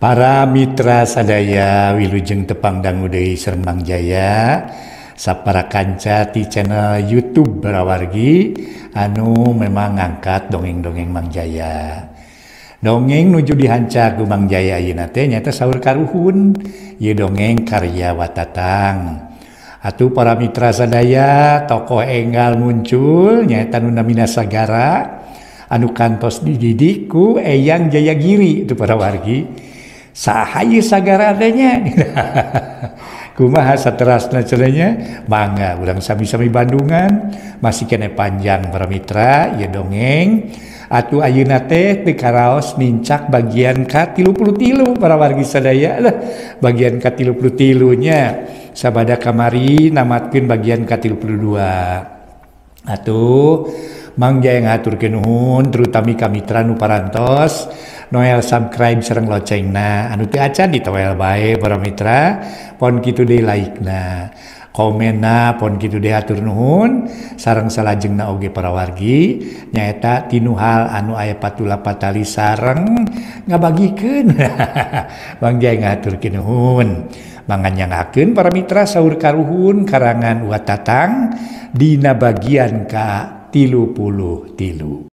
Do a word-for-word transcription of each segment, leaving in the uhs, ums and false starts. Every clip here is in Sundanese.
Para mitra sadaya wilujeng tepang dangu deui sareng Mang Jaya sapara kanca ti channel YouTube Barawargi anu memang ngangkat dongeng-dongeng Mang Jaya. Dongeng nuju dihanca ku Mang Jaya ayeuna teh nyaeta saur karuhun, ieu dongeng karya Watatang. Atuh para mitra sadaya tokoh enggal muncul nyaeta nu namina Sagara anu kantos dididik ku Eyang Jayagiri itu para wargi. Sahayu Sagara adanya kumaha saterasna cenanya mangga urang sami-sami Bandungan masih kene panjang para mitra ieu dongeng atuh ayeuna teh teu karaos nincak bagian ka tilu puluh tilu para wargi sadaya lah bagian ka tilu puluh tilu nya sabada kamari namatkeun bagian ka tilu puluh dua atuh Mang Jaya ngaturkeun nuhun terutami ka mitra nu parantos Noel subscribe sareng locengna anu teu acan ditowel bae para mitra pon kitu deui like-na komenna pon kitu deui hatur nuhun sareng salajengna oge para wargi nyaeta tinu hal anu aya patula patali sareng ngabagikeun Mang Jaya ngaturkeun nuhun manganyangakeun para mitra saur karuhun karangan Watatang dina bagian ka tilu puluh tilu.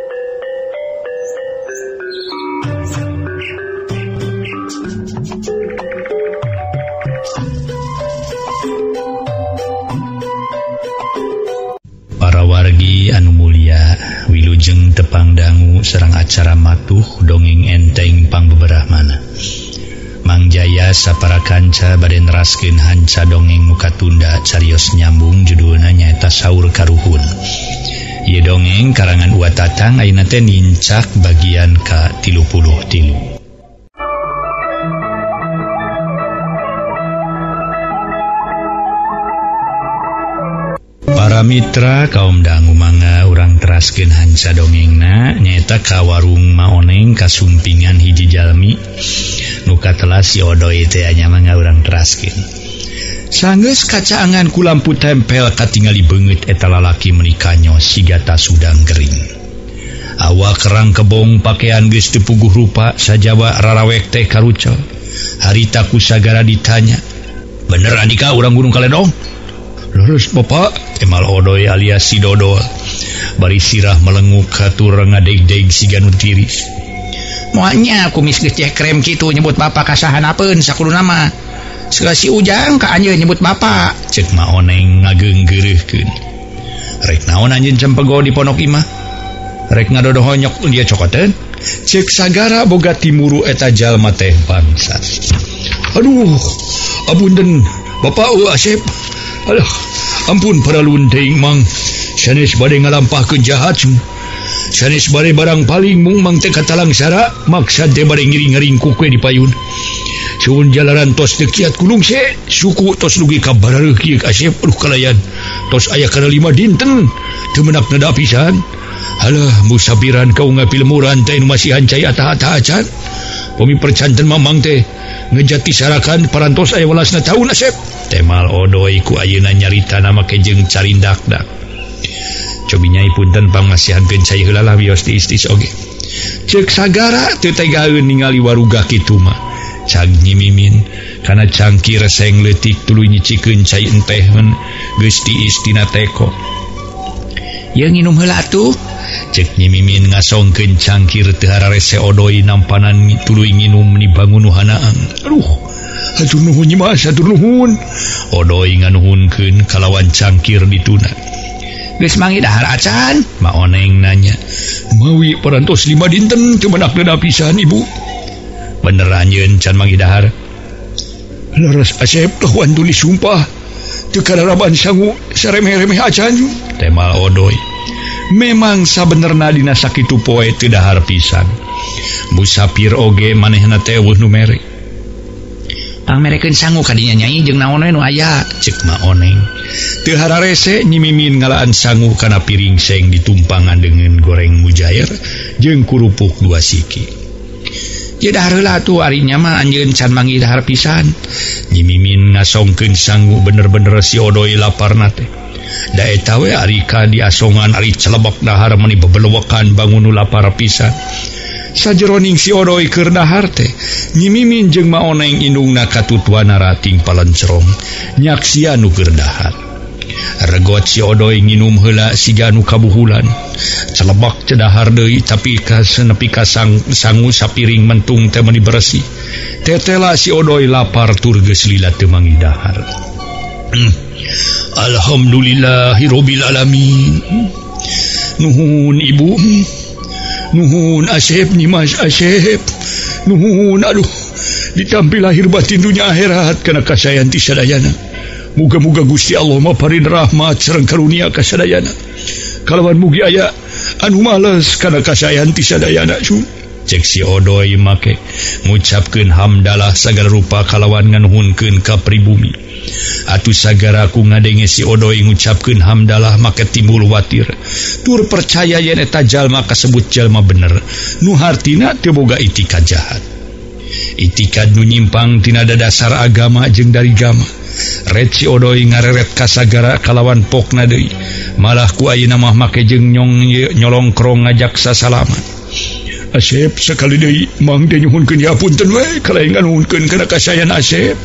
Para wargi anu mulia wilujeng tepang dangu sareng acara matuh dongeng enteng pangbeberahmana. Mang Jaya sapara kanca bade neraskeun hanca dongeng nu katunda carios nyambung judulna nyaeta Saur Karuhun. Ieu dongeng karangan Watatang ayeuna teh nincak bagian ka tilu puluh tilu. Para mitra kaum dangu mangga urang teraskeun hanca dongengna nyaeta ka warung maoneng kasumpingan hiji jalmi nu katelah si Odoy teh anya mangga urang teraskeun. Sanggeus kacaangan ku lampu tempel katingali beungeut eta lalaki menikah sigata sudang gering. Awak kerang kebong pakaian geus teu puguh rupa sajawa rarawek teh karucel. Harita ku Sagara ditanya, "Bener Andika urang Gunung Kaledong?" "Leres Bapak," emal Odoy alias si Dodol. Bari sirah melenguk katur ngadeg-deg siga nu tiris. "Moalnya kumis geus ceh krem kitu nyebut Bapak kasahanapeun sakudu nama. Segala si Ujang ka anjeun nyebut Bapak," cek Maoneng ngageunggeureukkeun. "Rek naon anjeun cempego di pondok imah? Rek ngadodohonyok dia cokoteun?" Cek Sagara boga timuru eta jalma teh bangsa. "Aduh, apunten Bapak eueuh Asep. Alah, ampun para lundeng Mang. Sanes bade ngalampahkeun jahat. Sanes bade barang paling mung Mang teh katalang sara maksad teh bade ngiring-ngiring ku kue di payun. Suun jalaran tos teu kiat kulung se, suku tos lugi ka barareuh kieu Asep aduh kalayan. Tos aya kana lima dinten teu menak nada pisan. Halah musabiran kau ngapilmuran teh nu masih hancai atah-atah acan. Pami percanten Mamang teh ngejati sarakan parantos aya welasna taun Asep." Temal Odoy ku ayeuna nyarita nama kejeng carindakdak. Cobi nyai punten pangasihankeun cai heula lah wios tiis-tiis oge. Cek Sagara teu tegaeun ningali warugah kitu mah. Cag Nyi Mimin kana cangkir seng leutik tuluy nyicikeun cai enteheun geus tiis tina teko. "Yeung nginum heula atuh," cek Nyi Mimin ngasongkeun cangkir teu hararese Odoy nampanan tuluy nginum di bangun hanaang. "Aduh, hatur nuhun Nyi Mas, hatur nuhun." Odoy nganuhunkeun kalawan cangkir dituna. "Geus mangi dahar acan?" Maoneng nanya. "Mawi parantos lima dinten teu menak nada pisan Ibu." "Bener anjeun can mangi dahar?" "Leres Asep lawan tulis sumpah teu kararaban sangu saremeh-remeh acan." Temal Odoy. Memang sabenerna dina sakitu poe teu dahar pisan. Musapir oge manehna teh eueuh nu mere. "Pangmerekeun sangu kadinya Nyai jeung naon we nu aya," cek Maoneng. Teu hararese Nyi Mimin ngalaan sangu kana piring seng ditumpangan dengan goreng mujair jeung kurupuk dua siki. "Ye dahar heula atuh ari nya mah anjeun can mangi dahar pisan." Nyi Mimin ngasongkeun sangu bener-bener si Odoy laparna teh. Da eta we ari ka diasongan ari celebak dahar meuni bebelewekan bangun nu lapar pisan. sajeroning si Odoy keur dahar teh nyimimin jeung maoneng indungna katutuana rating palencerong nyaksia nu keur dahar. Regot si Odoy nginum heula siga nu kabuhulan celebak cedahar deui tapi kasenepi ka sang sangu sapiring mentung teh meuni bersih. Tetela si Odoy lapar tur geus lila teu mangi dahar. Hmm. Alhamdulillahirabbil alamin. Nuhun ibu, nuhun Asep Nyimas Asep, nuhun aduh ditampi lahir batin dunia akhirat kana kasayan ti sadayana. Muga-muga Gusti Allah maparin rahmat sareng karunia ka sadayana. Kalawan mugi aya anu males kana kasayan ti sadayana sun. Cek si Odoy make ngucapkeun hamdalah sagala rupa kalawan nganuhunkeun ka pribumi. Atuh sagara ku ngadenge si Odoy ngucapkeun hamdalah make timbul watir tur percaya yen eta jalma kasebut jalma bener nu hartina teu boga itikad jahat. Itikad nu nyimpang tina dasar agama jeung dari gama. Red si Odoy ngareret ka sagara kalawan pokna deui malah ku ayeuna mah make jeung nyong nyolong krong ngajak sasalaman. Asep sekali deui mang teh nyuhunkeun hapunten we kalaeng nganuhunkeun kana kasayan Asep.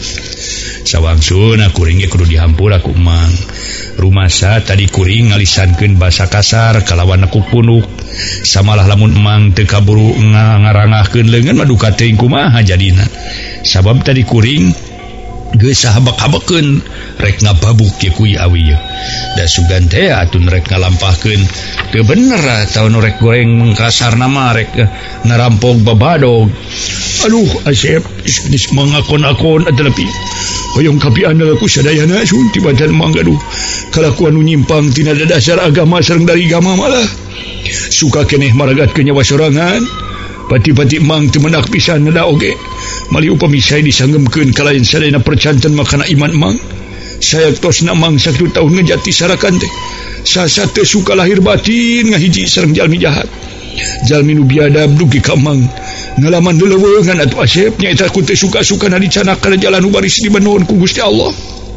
Sawangsuna kuring ge kudu dihampura ku mang. Rumasa tadi kuring ngalisankeun basa kasar kalawan aku punuk. Samalah lamun emang teu kaburu ngarangahkeun leungeun mah duka teuing kumaha jadina. Sabab tadi kuring geus sahabak-habekeun rek ngababuk ye kuy awi ye. Da sugan teh atun rek ngalampahkeun teu bener atawa nu rek goreng mengkasarna mah rek ngarampok babadog. Aduh Asep geus mangakon-akon atelepi hoyong kapian ku sadayana sun tibatan manggaduh kalakuan nu nyimpang tina dasar agama sareng dari agama malah suka keneh maragatkeun nyawa sorangan. Pati-pati mang teu mendak pisan da oge mali upami saya disanggemkeun ka lain sadayana percanten makana iman mang. Saya tosna mang satu tahun ngejati sarakan teh sasa teu suka lahir batin ngahiji sareng jalmi jahat. Jalmi nu biadab dugi ka mang ngalaman leuweungan atuh Asep nyaeta ku teu suka-suka na dicanakan jalan nu baris dibenuhun ku Gusti Allah.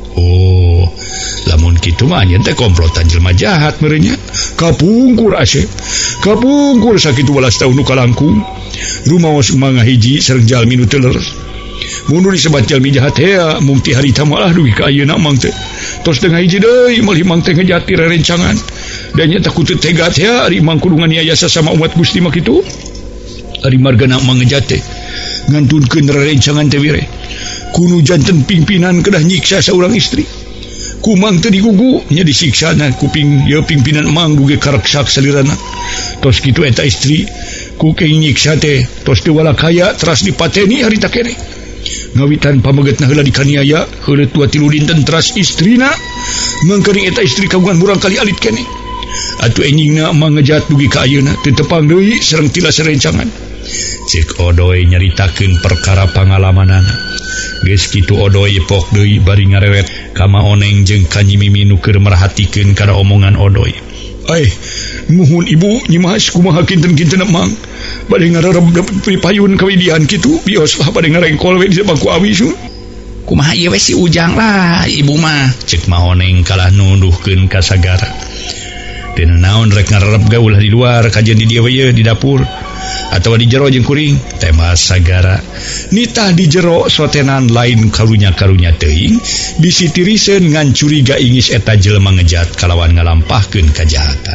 Oh, lamun kitu mah nya teh komplotan jelema jahat merenya. Kapungkur Asep. Kapungkur sakitu welas taun nu kalangkung. Rumaos mangga hiji sareng jalmi nu teu leres. Mun disebat jalmi jahat hea mung ti harita malah dugi ka ayeuna mang teh. Tos teu hiji deui malih mang teh ngejati rerencangan. Dan nya teh kudu tegat hea ari mang kudu nganiaya sasama umat Gusti mah kitu. Ari margana mang ngejate ngantunkeun rerencangan teh wire. Kuno janten pimpinan kedah nyiksa seorang istri. Kumang teu digugu nya disiksana kuping ye pimpinan mang duge kareksak salirana. Tos kitu eta istri ku keng nyiksa teh tos teu walakaya teras dipateni harita keneh. Ngawitan pamegetna heula dikaniaya heula tua tilu dinten teras istrina mangkering eta istri kagungan murang kali alit keneh. Atuh enjingna mang ngejat dugi ka ayeuna teu tepang deui sareng tilas rencangan. Cek Odoy nyaritakeun perkara pangalamanana. Geus kitu Odoy pok deui bari ngareret ka maoneng jeung ka Nyimimi nu keur merhatikeun kana omongan Odoy. Eh, nuhun ibu Nyimas kumaha kinten-kinten mang bade ngarareb payun kawidian kitu bios lah bade ngarengkol we di bangku awi su. Kumaha ieu we si Ujang lah ibu mah cek maoneng kalah nuduhkeun ka sagara. Teu naon rek ngarareb gaul di luar kajian di dieu we di dapur atau di jero jeung kuring teh mah sagara nitah di jero sotenan lain karunya-karunya teuing bisi tiriseun ngan curiga ingis eta jelema ngejat kalawan ngalampahkeun kajahatan.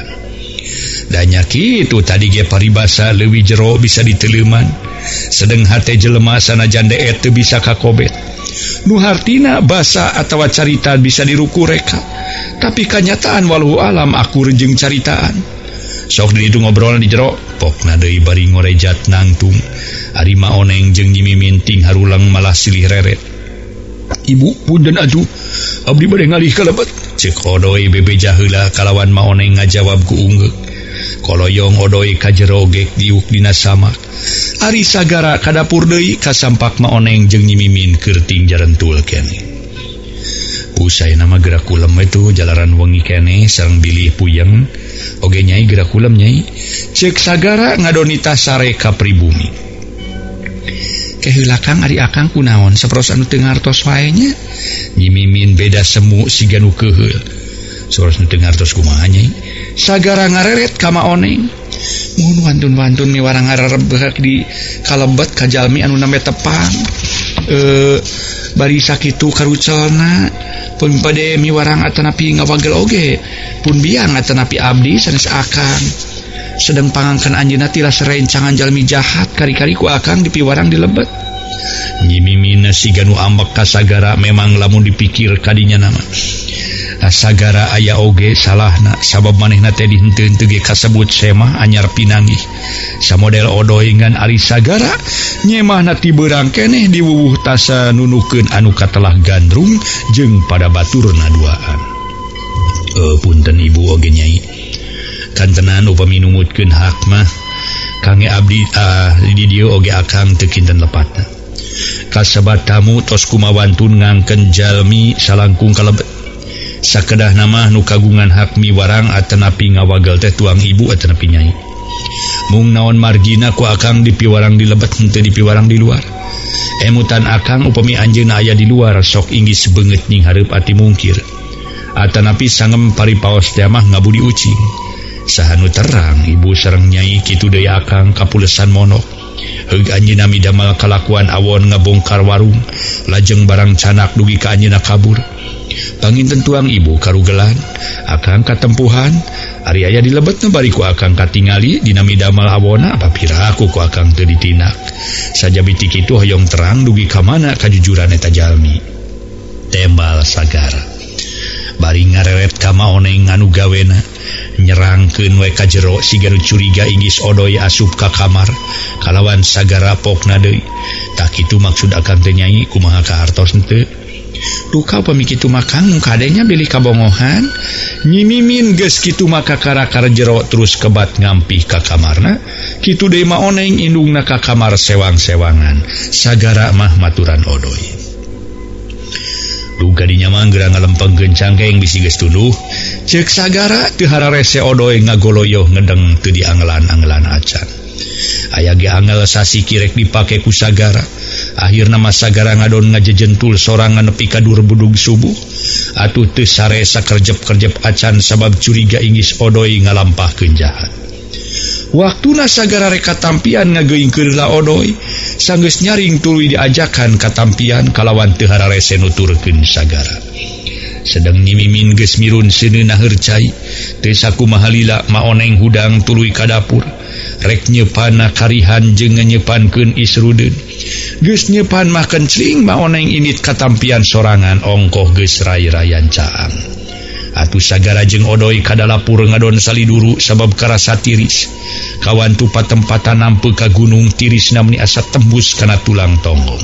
Da nya kitu tadi ge paribasa leuwih jero bisa diteleuman sedeng hate jelema sanajan deet teu bisa kakobet. Nu hartina basa atawa carita bisa diruku reka tapi kanyataan walau alam akur jeung caritaan. Sok di itu ngobrolan di jero pokna deui bari ngorejat nangtung ari maoneng jeung Nyimimin ting harulang malah silih reret. Ibu punten atuh abdi bade ngalih kalebet cek Odoy bebeja heula kalawan maoneng ngajawab ku ungeuk. Koloyong Odoy ka jero gek diuk dina samak. Ari sagara ka dapur deui kasampak maoneng jeung Nyimimin keur ting jarentul keneh. Usai nama gerak kulem itu jalaran wengi keneh sareng bilih puyeng oge nyai gerak kulem nyai cek sagara ngadonita sare ka pribumi. Keheula Kang ari akang kunaon saperos anu teu ngartos wae nya. Nyimimin beda semu siga nu keuheul. Saperos nu teu ngartos kumaha nyai. Sagara ngareret ka maoneng Mohon wantun-wantun miwarang ngarebek di kalebet ka jalmi anu name tepang. Eh bari sakitu karucelna pun pade miwarang atanapi ngawagel oge pun biang atanapi abdi sanes akang. Sedang pangangkan anjeunna tilas rencangan jalmi jahat kari-kari ku akang dipiwarang di lebet. Nyi Mimin siga nu ambek ka sagara memang lamun dipikir kadinya nama. Sagara aya oge salahna sabab manehna teh dihenteu-henteu ge kasebut semah anyar pinanggih. Samodel odoy ngan ari sagara nyemahna ti beurang keneh diwuwuh tasa nunukeun anu katelah gandrung jeung pada baturna duaan. Eh punten ibu oge nyai. Kantenan upami numutkeun hak mah kangge abdi uh, di dieu oge akang teu kinten lepatna. Kasebat tamu tos kumawantun ngangkeun jalmi salangkung kalebet. Sakedah nama nu kagungan hak miwarang atanapi ngawagel teh tuang ibu atanapi nyai. Mung naon margina ku akang dipiwarang di lebet henteu dipiwarang di luar. Emutan akang upami anjeunna aya di luar sok inggis beungeut ning hareup ati mungkir. Atanapi sangem paripaos teh mah ngabudi ucing. Sahanu terang ibu sareng nyai kitu deui akang kapulesan monok. Heug anjeunna midamel kalakuan awon ngabongkar warung lajeng barang canak dugi ka anjeunna kabur. Panginten tuang ibu karugelan akang katempuhan ari aya di lebetna bari ku akang katingali dina midamel awona papira aku ku akang teu ditindak. Sajabi ti kitu hoyong terang dugi ka mana kajujuran eta jalmi. Tembal sagara bari ngareret ka maoneng anu gawena nyerangkeun we ka jero siga nu curiga inggis odoy asup ka kamar kalawan sagara pokna deui. Tak kitu maksud akang teh nyai kumaha kahartos henteu. Duka upami kitu makang kadenya bilih kabongohan. Nyi Mimin geus kitu maka karakar jero terus kebat ngampih ka kamarna. Kitu deui maoneng indungna ka kamar sewang-sewangan. Sagara mah maturan odoy. Duga dinya mah geura ngalempengkeun cangkeng bisi geus tuluh. Ceuk sagara teu hararese odoy ngagoloyoh ngedeng teu diangelan-angelan acan. Aya ge angel sasi kirek dipake ku sagara. Akhirna mah sagara ngadon ngajejentul sorangan nepi ka dur budug subuh. Atuh teu sare sakerjep-kerjep acan sabab curiga inggis odoy ngalampahkeun jahat. Waktuna sagara rek katampian ngageuingkeun la odoy, sanggeus nyaring tuluy diajakan katampian kalawan teu hararese nuturkeun sagara. Sedang Nyi Mimin geus mirun seuneuna heurcai, teu sakumaha lila maoneng hudang tuluy ka dapur, rek nyeupanna karihan jeung nyepankeun isrudeun. Geus nyeupan mah kencling maoneng init katampian sorangan ongkoh geus rai-rayan caang. Atuh sagara jeung odoy ka dalapur ngadon saliduru sabab karasa tiris. Kawan tu patempatan nampeu ka gunung tirisna meni asa tembus kana tulang tonggong.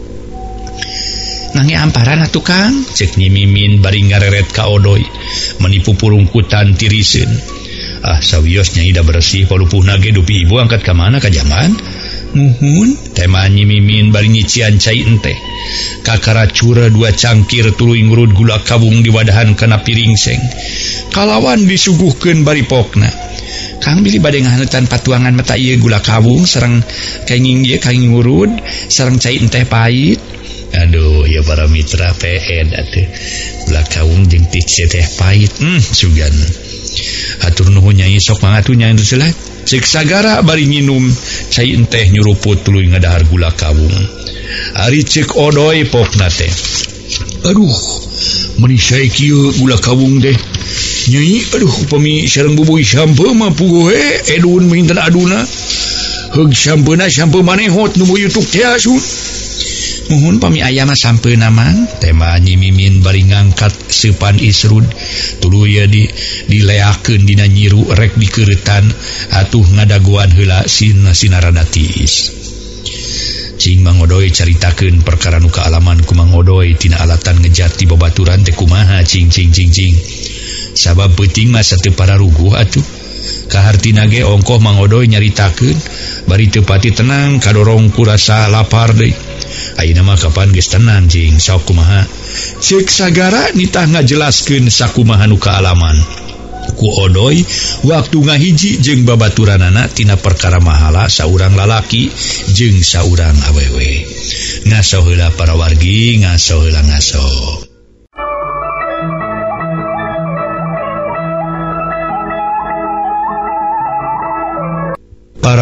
Nangge amparan atuh Kang, ceuk Nyi Mimin bari ngareret ka odoy meni pupurungkutan tiriseun. Ah sawios nyai da bersih palupuhna ge dupi ibu angkat ka mana ka jaman? Nuhun, tema Nyi Mimin bari nyician cai enteh. Kakaracura dua cangkir tuluy ngurud gula kawung di wadahan kana piring seng. Kalawan disuguhkeun bari pokna. Kang bilih bade ngahaneutan patuangan mata ieu gula kawung sareng kenging ieu kenging ngurud sareng cai enteh pahit. Aduh, ya para mitra P N atuh. Gula kawung jeung teh pahit. Hmm, sugan. Hatur nuhun nyai sok mangatuh nyai selat. Cek sagara bari nginum cai enteh nyuruput tuluy ngadahar gula kawung. Ari cek odoy pokna teh. Aduh, meni sae kieu gula kawung teh. Nyai, aduh upami sareng bubuy sampeun mah puguh he edun minten aduna. Heug sampeuna sampeun manehot nu yutuk teh asun. Muhun pami aya mah sampeuna man, tema Nyi Mimin bari ngangkat seupan isrud tuluy di dileakeun dina nyiru rek dikeuretan atuh ngadaguan heula sinarana tiis. Cing Mang Odoy caritakeun perkara nu kaalaman ku Mang Odoy tina alatan ngejat ti babaturan teh kumaha cing cing cing cing. Sabab peuting mah sateu pararuguh atuh. Kahartina ge ongkoh Mang Odoy nyaritakeun bari teu pati tenang kadorong ku rasa lapar deui. Ayeuna mah kapan geus tenang cing sok kumaha? Ceuk sagara nitah ngajelaskeun sakumaha nu kaalaman ku Odoy waktu ngahiji jeung babaturanana tina perkara mahala saurang lalaki jeung saurang awewe. Ngaso heula para wargi, ngaso heula ngaso.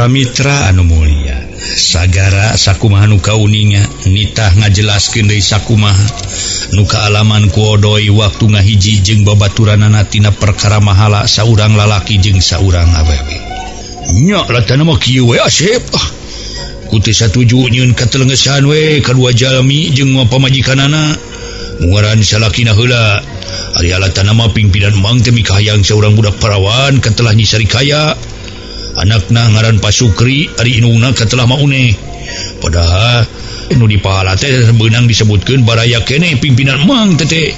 para mitra anu mulia, sagara sakumaha nu kauninga nitah ngajelaskeun deui sakumaha nu kaalaman ku Odoy waktu ngahiji jeung babaturanana tina perkara mahala saurang lalaki jeung saurang awewe. Nya latana mah kieu we Asep. Ah, ku teu satuju nyieun katelengesan we kadua jalmi jeung pamajikanana. Muaran salakina heula ari alatana mah pingpinan mang teh mikahayang saurang budak perawan katelah nyi sarikaya. Anakna ngaran Pasukri ari inungna katelah maune. Padahal nu di pahala teh beunang disebutkeun baraya keneh pimpinan mang teh.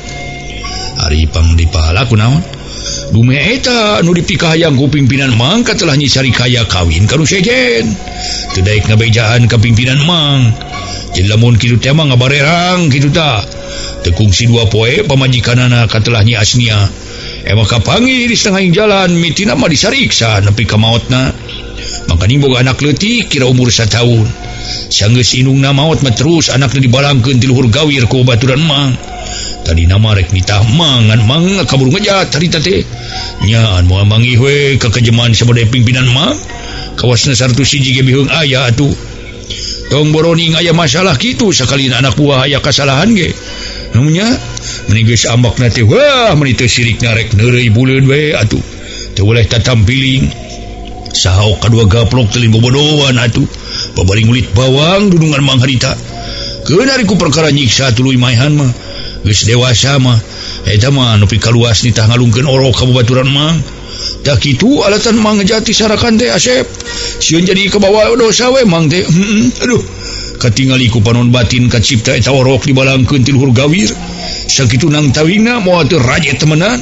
Ari pang di pahala kunaon? Dume eta nu dipikahayang ku pimpinan mang katelah nyi sarikaya kawin kanu sejen. Teu daek ngabejaan ka pimpinan mang. Jeung lamun kitu teh mah ngabarerang kitu tah. Teu kungsi dua poe pamajikanana katelah nyi Asnia. Emang kapangi di setengah jalan mitina mah disariksa nepi ka maotna. Makanya boga anak leutik kira umur satahun. Sanggeus inungna maot mah terus anakna dibalangkeun ti luhur gawir ku baturan mang. Tadi nama rek mitah mang ngan mang kaburu ngejat harita teh. Nyaan moal manggih we ka kejeman sabade pimpinan mang. Kawasna saratus hiji ge biheung aya atuh. Tong boroning aya masalah kitu sakalina anak buah aya kasalahan ge. Namunnya meni geus ambakna teh wah meni teu sirikna rek neureuy buleun we atuh. Teu boleh tatampiling. Saha kadua gaplok teu bobodohan atuh. Babaring ulit bawang dudungan mang harita. Keun ari ku perkara nyiksa tuluy maehan mah geus dewasa mah eta mah anu pikaluas nitah ngalungkeun orok ka babaturan mang. Da kitu alatan mang ngejati sarakan teh Asep. Sieun jadi kebawa dosa we mang teh. Heeh. Aduh. Katingali ku panon batin kacipta eta orok dibalangkeun ti luhur gawir. Sakitu nang tawingna moal teu raje temenan.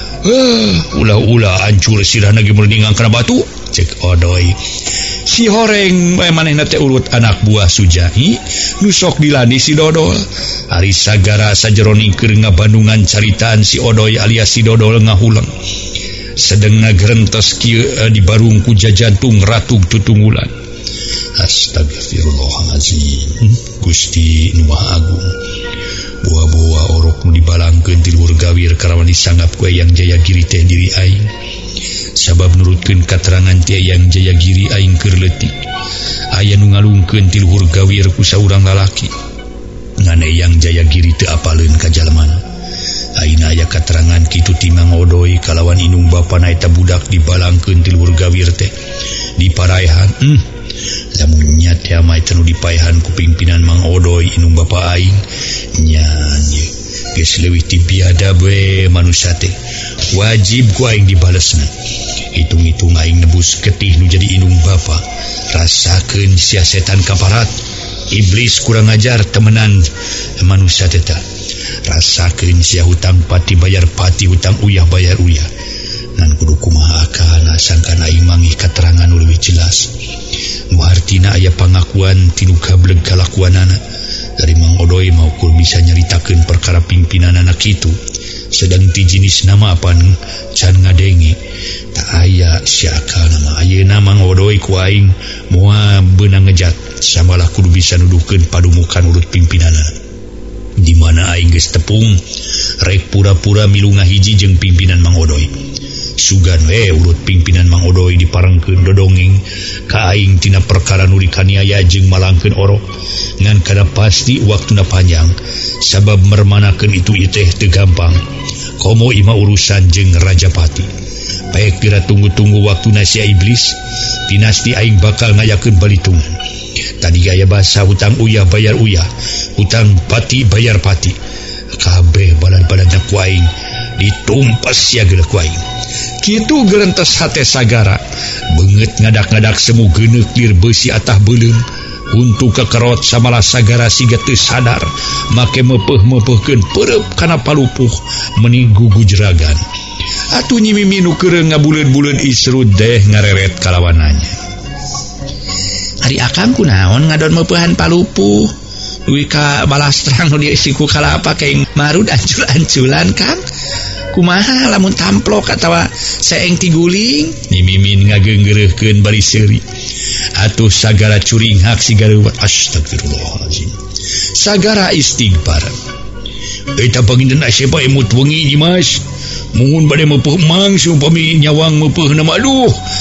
Heuh, ulah-ulah hancur sirahna ge meurningang kana batu. Cek Odoy. Si horeng bae manehna teh urut anak buah Sujai nu sok dilani si Dodol. Ari sagara sajeroning keur ngabandungan caritaan si Odoy alias si Dodol ngahulang. Sedeng ngagerentos kieu di barung ku jajantung Ratu Tutunggulan. Astagfirullahaladzim. Gusti Nu Maha Agung. Buah-buah orok nu dibalangkeun ti luhur gawir karawan disanggap ku Eyang Jayagiri teh diri aing. Sabab nurutkeun katerangan ti Eyang Jayagiri aing keur leutik. Aya nu ngalungkeun ti luhur gawir ku saurang lalaki. Ngan Eyang Jayagiri teu apaleun ka jalemana. Aina aya katerangan kitu ti Mang Odoy kalawan inung bapana eta budak dibalangkeun ti luhur gawir teh. Diparaehan. Hmm. Lamun nya teh mah eta nu dipaehan ku pimpinan Mang Odoy inung bapa aing. Nya nya geus leuwih ti biadab we manusia teh. Wajib ku aing dibalesna. Hitung-hitung aing nebus getih nu jadi inung bapa. Rasakeun sia setan kaparat. Iblis kurang ajar temenan manusia teh tah. Rasakeun sia hutang pati bayar pati hutang uyah bayar uyah. Nan kudu kumaha akana sangkan aing mangih katerangan nu leuwih jelas. Nu artina aya pangakuan tinu gableg kalakuanana dari Mang Odoy mau kur bisa nyaritakeun perkara pimpinan anak kitu. Sedang ti jenis nama apan can ngadenge tak aya siaka nama ayeuna Mang Odoy ku aing moal beunang ngejat samalah kudu bisa nuduhkeun padumukan urut pimpinanna. Di mana aing geus tepung rek pura-pura milu ngahiji jeung pimpinan Mang Odoy. Sugan we urut pimpinan Mang Odoy diparengkeun dodongeng ka aing tina perkara nu dikaniaya jeung malangkeun orok. Ngan kada pasti waktuna panjang sabab mermanakeun itu ieu teh teu gampang. Komo ima urusan jeung Rajapati. Paek dira tunggu-tunggu waktuna sia iblis dinasti aing bakal ngayakeun balitungan. Tadi gaya bahasa hutang uyah bayar uyah, hutang pati bayar pati. Kabeh balan-balanna ku aing ditumpas sia geuleuh ku aing. Kitu gerentos hate sagara beungeut ngadak-ngadak semu geuneuk lir beusi atah beulem untuk kekerot samalah sagara siga teu sadar make meupeuh-meupeuhkeun peureub kana palupuh meni gugu jeragan. Atuh nyi mimi nu keureng ngabuleun-buleun isrud deh ngareret kalawananya. Ari akang kunaon ngadon meupeuhan palupuh? Duwi ka balas terang nu diisi ku kalapa kaing marud ancul-anculan Kang. Kumaha lamun tamplok atawa seeng tiguling? Nimimin ngageunggeureukkeun bari seuri. Atuh sagara curing hak si gareuwat. Astagfirullahalazim. Sagara istighfar. Eta panginten Asep emut wengi Dimas. Muhun bade meupeuh mang sumpami nyawang meupeuh nama aduh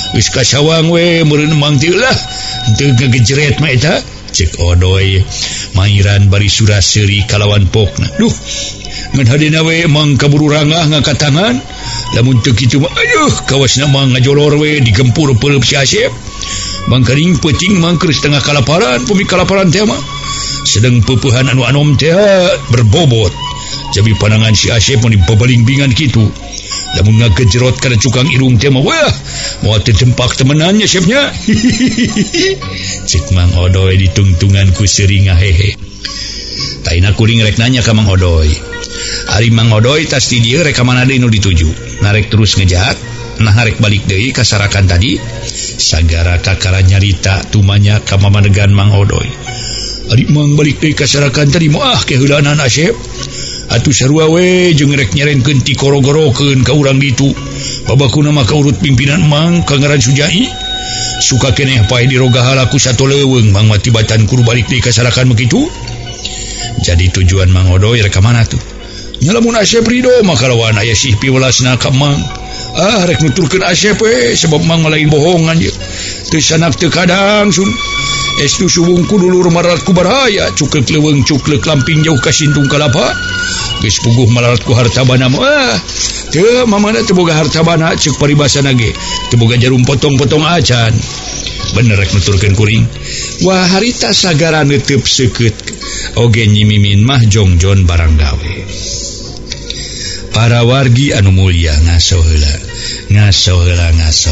geus kasawang we meureun mang teu lah teu ngegejret mah eta cek Odoy mairan bari surah seuri kalawan pokna. Duh ngan hadena we mang kaburu rangah ngangkat tangan lamun teu kitu mah aduh kawasna mang ngajolor we digempur peuleup si Asep mang karing peuting mang keur setengah kalaparan pumi kalaparan teh mah sedang peupuhan anu anom teh berbobot jabi panangan si Asep mun dibabalingbingan kitu lamun ngagejrot kana cukang irung teh mah wah moal teu tempak temenannya Asepnya cek Mang Odoy ditungtungan ku seuri ngahehe. Taina kuring rek nanya ka Mang Odoy, ari Mang Odoy tas di dieu rek ka mana deui nu dituju, narek terus ngejahat nah rek balik deui ka sarakan tadi sagara kakara nyarita tumanya ka mamanegan Mang Odoy. Ari Mang balik deui ka sarakan tadi moal ah keheulanan Asep atuh sarua we jeung rek nyerenkeun ti korogorokeun ka urang ditu babakuna mah ka urut pimpinan Mang ka ngaran Sujai suka keneh pae dirogah halaku satu leuweung Mang mati batan kudu balik deui ka sarakan begitu. Jadi tujuan Mang Odoy rek ka mana tuh nya lamun Asep ridho mah kalawan aya sih piwelasna ka Mang ah rek nuturkeun Asep we sebab Mang lain bohongan ye teu sanak teu kadang sun estu subungku dulur marat ku baraya cukeuk leuweung cuklek lamping jauh ka sintung kalapa geus puguh malarat ku hartabana mah teu mamana teu boga hartabana ceuk paribasana ge teu boga jarum potong-potong acan. Bener rek nuturkeun kuring wah harita sagara neuteub seukeut oge nyimimin mah jongjon barang gawe. Para wargi anu mulia ngaso heula ngaso heula ngaso.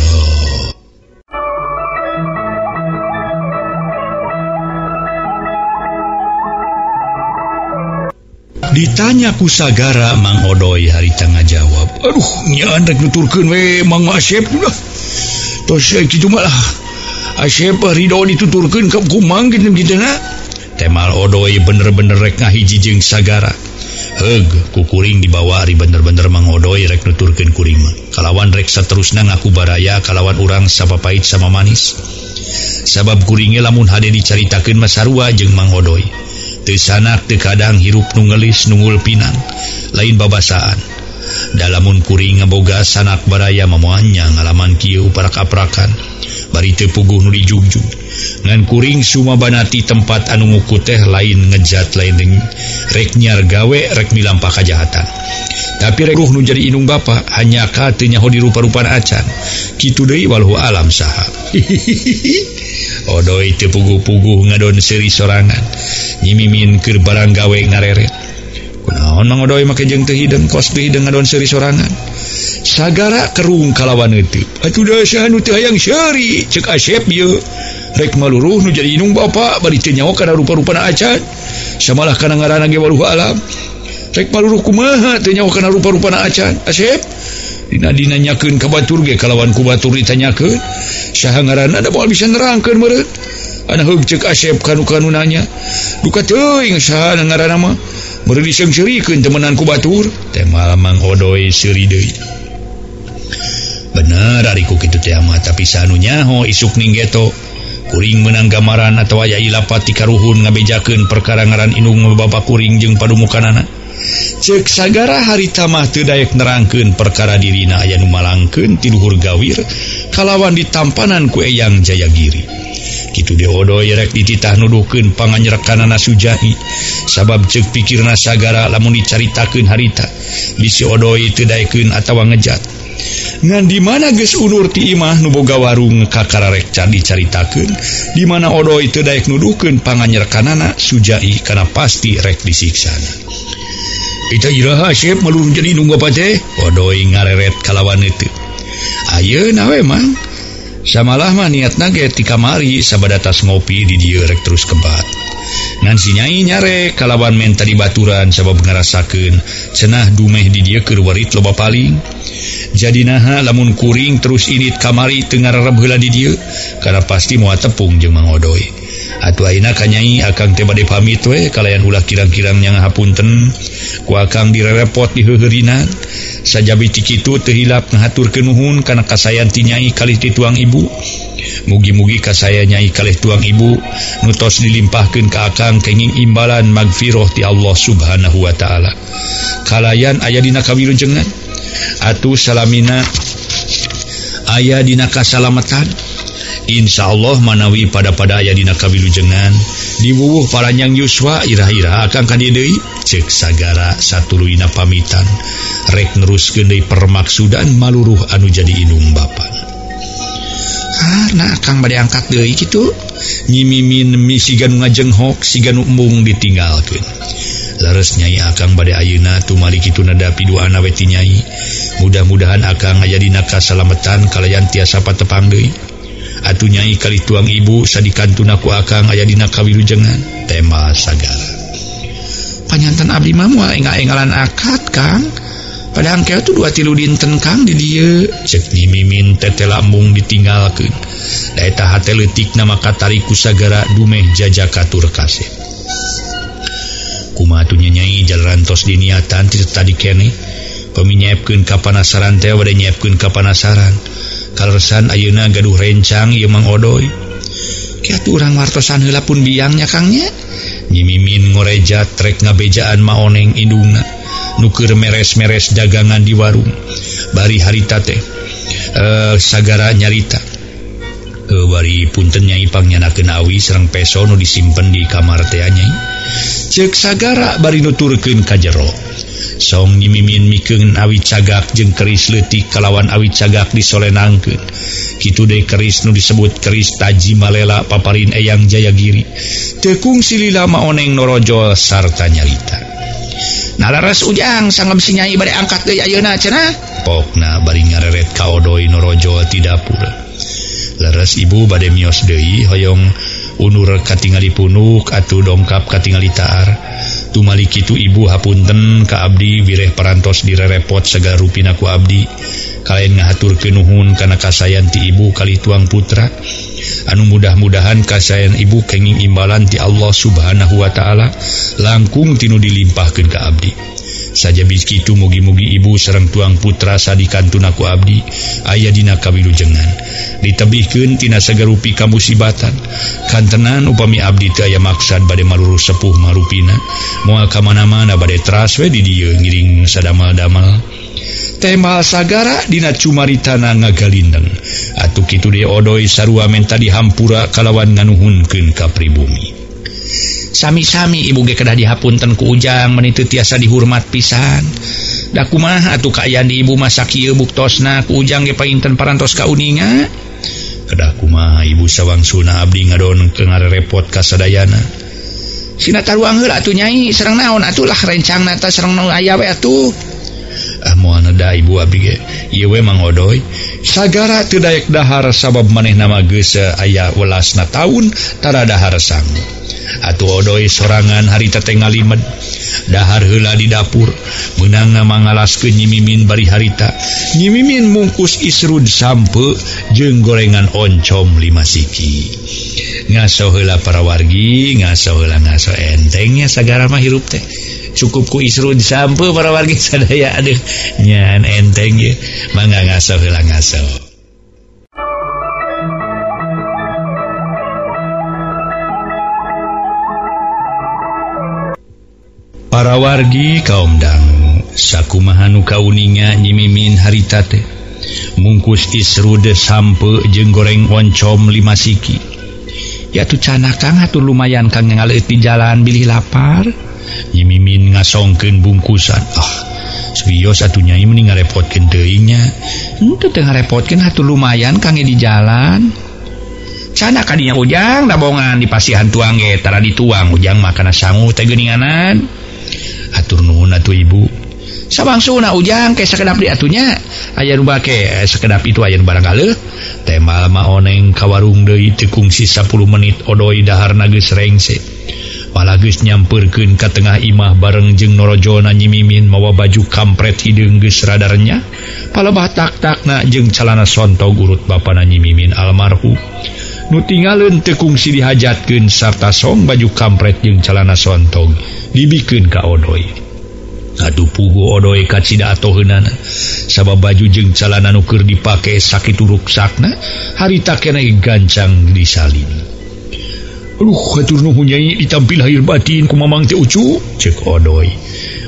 Ditanya ku sagara Mang Odoy harita ngajawab, aduh nyaan rek nuturkeun we Mang Asep udah tos kitu mah lah Asep ridho dituturkeun ka ku Mang kitu kituna. Temal Odoy bener-bener rek ngahiji jeung sagara heug ku kuring dibawa ari bener-bener Mang Odoy rek nuturkeun kuring mah kalawan rek saterusna ngaku baraya kalawan urang sapapait sama manis sabab kuringnya lamun hade dicaritakeun mah sarua jeung Mang Odoy teu sanak teu kadang hirup nu ngeulis nu ngulpinang lain babasaan. Dalamun kuring ngaboga sanak baraya mamoannya ngalaman kieu uprak-aprakan bari teu puguh nu dijugjug ngan kuring sumabanati tempat anu nguku teh lain ngejat lain rek nyar gawe rek milampah kajahatan tapi rek ruh nu jadi indung bapa hanya ka teu nyaho dirupa-rupan acan kitu deui walhu alam saha. Odoy teu puguh-puguh ngadon seuri sorangan nyimimin keur barang gawe ngareret kunaon Mang Odoy make jeung teu hideung kos teu hideung ngadon seuri sorangan sagara kerung kalawan euteub atuh da saha nu teu hayang seuri ceuk Asep ieu rek maluruh nu jadi indung bapa bari teu nyaho kana rupa-rupana acan samalah kana ngaranna ge waluh alam rek maluruh kumaha teu nyaho kana rupa-rupana acan Asep dina dinanyakeun ka batur ge kalawan ku batur ditanyakeun saha ngaranna da moal bisa nerangkeun meureun ana heug ceuk Asep kanu-kanu nanya duka teuing saha ngaranna mah meureun diseung-seurikeun temenan ku batur. Temal Mang Odoy seuri deui bener ari ku kitu teh mah tapi sanu nyaho isuk ning geto kuring meunang gamaran atawa aya ilapat ti karuhun ngabejakeun perkara ngaran indung bapak kuring jeung padumukanana ceuk sagara harita mah teu daek nerangkeun perkara dirina aya nu malangkeun ti luhur gawir kalawan ditampanan ku Eyang Jayagiri kitu de Odoy rek dititah nuduhkeun panganyrekanana Sujai sabab ceuk pikirna sagara lamun dicaritakeun harita bisi Odoy teu daekeun atawa ngejat ngan di mana geus unur ti imah nu boga warung kakara rek dicaritakeun di mana Odoy teu daek nuduhkeun panganyrekanana Sujai kana pasti rek disiksana. Ita iraha Asep malur jadi indung bapa teh Odoy ngareret kalawan euteub ayeuna we Mang samalah mah niatna ge ti kamari sabada tas ngopi di dieu rek terus kebat ngan si Nyai nyare kalawan menta dibaturan sabab ngarasakeun cenah dumeh di dieu keur warit loba paling jadi naha lamun kuring terus init kamari teu ngarareb heula di dieu karena pasti moal tepung jeung Mang Odoy. Atuh ayeuna ka Nyai akang teh bade pamit we kalayan ulah kirang-kirang nya ngahapunten ku akang direrepot di heuheurinan sajabi ti kitu teu hilap ngahaturkeun nuhun kana kasayan ti Nyai kalih ti tuang ibu mugi-mugi kasaya Nyai kalih tuang ibu nu tos dilimpahkeun ka akang kenging imbalan magfirah ti Allah Subhanahu wa taala kalayan aya dina kawilujengan atuh salamina aya dina kasalametan. Insyaallah manawi pada-pada aya dina kawilujengan diwuwuh paranyang yuswa ira-ira akang ka dieu deui ceuk sagara satuluyna pamitan rek neruskeun deui permaksudan maluruh anu jadi indung bapan. Ah, nah akang bade angkat deui kitu. Nyi Mimin misigan ngajenghok sigan embung ditinggalkeun. Leres Nyai akang bade ayeuna tumali kitu nadapi duana we ti Nyai. Mudah-mudahan akang aya dina kasalametan kalayan tiasa patepang deui. Atuh Nyai kali tuang ibu sadikantuna ku akang aya dina kawilujengan tema sagara. Panyanten abdi mah moal engal-engalan akad Kang. Padahal kaya tuh dua tilu dinten Kang di dieu cek Nyi Mimin tete lambung ditinggalkeun. Da eta hate leutikna maka tariku sagara dumeh jajakatur kasih. Kumaha atuh Nyai jalarantos diniatan ti tadi keneh paminyaepkeun ka panasaran teh bade nyiepkeun ka panasaran. Kaleresan ayeuna gaduh rencang ieu Mang Odoy. Kiatu urang wartosan heula pun biangnya Kangnya. Nyi Mimin ngorejat trek ngabejaan maoneng indungna nu keur meres-meres dagangan di warung. Bari harita teh uh, sagara nyarita uh, bari punten Nyai pangyanakeun awi sareng peso nu disimpen di kamar teh Nyai. Ceuk sagara bari nuturkeun ka jero. Song Nyi Mimin mikeun awi cagak jeung keris leutik kalawan awi cagak disolenangkeun. Kitu deui keris nu disebut keris Taji Malela paparin Eyang Jayagiri. Teu kungsi lila maoneng norojol sarta nyarita. Nah laras ujang sangem si Nyai bade angkat deui ayeuna cenah. Pokna bari ngareret ka Odoy norojol ti dapur. Leres ibu bade mios deui hoyong unur katingali punuk atuh dongkap katingali taar. Tumali kitu ibu hapunten ka abdi wireh parantos direrepot segala rupina ku abdi. Kalayan ngahaturkeun nuhun kana kasayan ti ibu kali tuang putra. Anu mudah-mudahan kasayan ibu kenging imbalan ti Allah Subhanahu wa taala langkung tinu dilimpahkeun ka abdi. Sajabi kitu mugi-mugi ibu sareng tuang putra sadikantuna ku abdi aya dina kawilujengan. Ditebihkeun tina sagarupi kamusibatan. Kantenan upami abdi teu aya maksad bade maluruh sepuh marupina, moal ka mana-mana bade teras we di dieu ngiring sadamal-damal. Tema sagara dina cumaritana ngagalindeng. Atuh kitu deui Odoy sarua menta dihampura kalawan nganuhunkeun ka pribumi. Sami-sami ibu ge kedah dihapunten ku ujang menitu tiasa dihormat pisan. Da kumaha atuh kaayaan di ibu masa kieu buktosna ku ujang ge painten parantos ka uninga. Kedah kumaha ibu sawangsuna abdi ngadon ke ngarepot ka sadayana. Sina taruang heula atuh Nyai sareng naon atuh lah rencangna ta sareng nu aya we atuh. Ah moal da ibu abdi ge ieu we Mang Odoy sagara teu daek dahar sabab manehna mah geus aya welasna taun tara dahar sangu. Atuh Odoy sorangan harita teh ngalimed dahar heula di dapur meunang mangalaskeun Nyi Mimin bari harita. Nyi Mimin mungkus isrud sampe jeung gorengan oncom lima siki. Ngaso heula para wargi, ngaso heula ngaso entengnya sagara mah hirup teh. Cukup ku isrud sampe para wargi sadaya aduh nyan enteng ye. Mangga ngaso heula ngaso. Para wargi kaum dangu sakumaha nu kauninga Nyi Mimin harita teh mungkus isrud sampe jeung goreng oncom lima siki. Ya tuh cana Kang atuh lumayan Kang ngaleut di jalan bilih lapar. Nyi Mimin ngasongkeun bungkusan. Ah, suwios atuh Nyai mending ngarepotkeun teuing nya. Henteu teu ngarepotkeun atuh lumayan Kang di jalan. Cana kadinya ujang dabongan di pasihan tuang ge tara dituang ujang mah kana sangu teh geuninganan. Atur nuhun atuh ibu. Sabangsuna ujang ke sakedap di atunya. Aya nu bake sakedap itu aya nu barang galeuh. Teh mal mah oneng ka warung deui teu kungsi sepuluh menit Odoy daharna geus rengse. Malah geus nyampeurkeun ka tengah imah bareng jeung norojona Nyi Mimin mawa baju kampret hideung geus radarnya. Palebah tak-takna jeung calana sontog urut bapana Nyi Mimin almarhum. Nu tinggalin teu kungsi dihajatkeun sarta song baju kampret jeung calana sontog dibikeun ka Odoy. Aduh pugu Odoy ka cida atoheunana sabab baju jeung calana nu keur dipake sakitu ruksakna harita keneh gancang disalin. Aduh hatur nuhun Nyai ditampil lahir batin ku Mamang teh Ucu ceuk Odoy.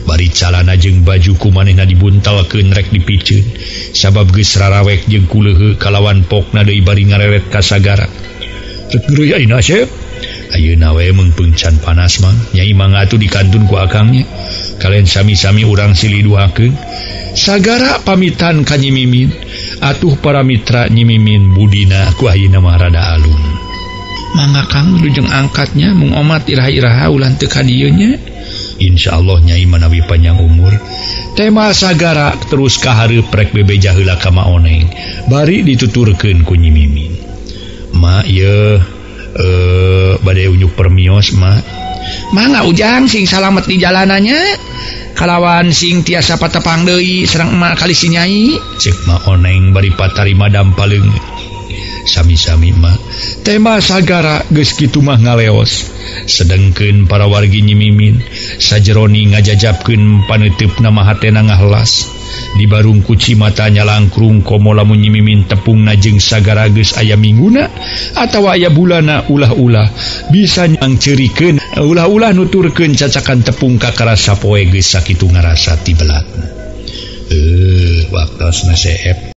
bari calana jeung baju kumanehna dibuntalkeun rek dipiceun sabab geus rarawek jeung kulehe kalawan pokna deui bari ngareret ka sagara. Rek geureuy ayeuna Syekh. Ayeuna we meungpeung can panas mah Nyai mangga atuh dikantun ku akangnya. Kalian sami-sami urang siliduhakeun. Sagara pamitan ka Nyi Mimin. Atuh para mitra Nyi Mimin budina ku ayeuna mah rada alun. Mangga Kang lujeng angkatnya mung omat iraha-iraha ulah teu ka dieu nya. Insyaallah Nyai manawi panjang umur. Tema sagara terus kahareup rek bebeja heula ka Maoneng. Bari dituturkeun ku Nyi Mimin. Ma ieu eh bade unyuk permios ma. Mangga ujang sing salamet di jalanannya. Kalawan sing tiasa patepang deui sareng emak kali si Nyai. Cek Maoneng bari patarima dampaleung. Sami-sami mah tema sagara geus kitu mah ngaleos. Sedengkeun para wargi Nyi Mimin sajeroni ngajajabkeun paneuteup nama hatena ngahlas. Di barung kuci matanya langkrung komo lamun Nyi Mimin tepungna jeung sagara geus aya mingguna atawa aya bulana ulah-ulah bisa nyangceurikeun ulah-ulah nuturkeun cacakan tepung ka karasa poe geus sakitu ngarasa ti belatna. Eh waktosna seep